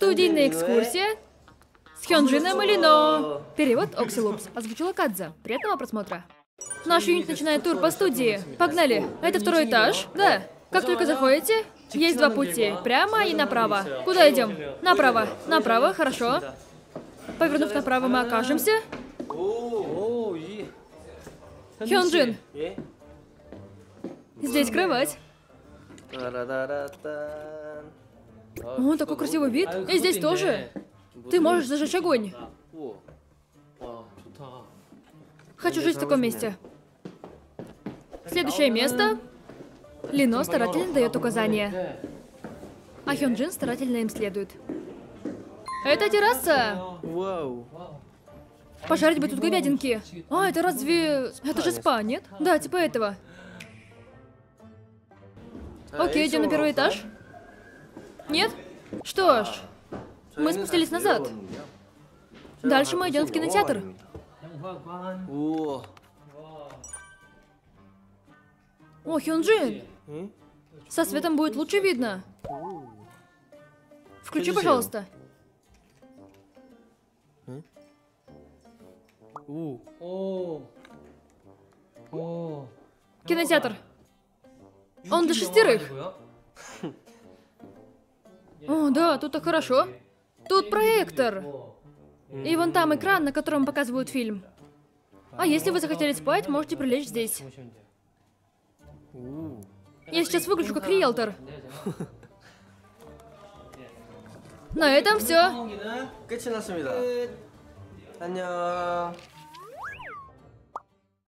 Студийная экскурсия с Хёнджином и Лино. Перевод Оксилупс. Озвучила Кадза. Приятного просмотра. Наш юнит начинает тур по студии. Погнали. Это второй этаж? Да. Как только заходите, есть два пути. Прямо и направо. Куда идем? Направо. Направо, хорошо. Повернув направо, мы окажемся. Хёнджин. Здесь кровать. О, такой красивый вид. И здесь тоже. Ты можешь зажечь огонь. Хочу жить в таком месте. Следующее место. Лино старательно дает указания, а Хёнджин старательно им следует. Это терраса. Пожарить бы тут говядинки. А, это разве... Это же спа, нет? Да, типа этого. Окей, идем на первый этаж. Нет? Что ж, мы спустились назад. Дальше мы идем в кинотеатр. О, Хёнджин! Со светом будет лучше видно. Включи, пожалуйста. Кинотеатр. Он для 6. О, да, тут так хорошо. Тут проектор. И вон там экран, на котором показывают фильм. А если вы захотели спать, можете прилечь здесь. Я сейчас выгляжу как риэлтор. На этом все. 끝이 났습니다. 안녕.